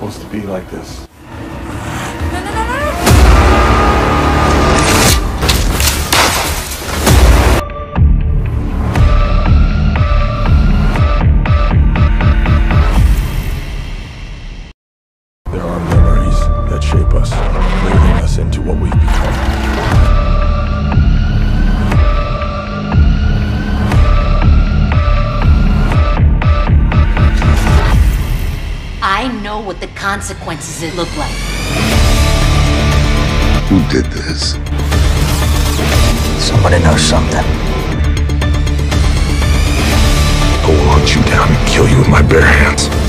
supposed to be like this. There are memories that shape us, molding us into what we've become. I know what the consequences it look like. Who did this? Somebody knows something. I will hunt you down and kill you with my bare hands.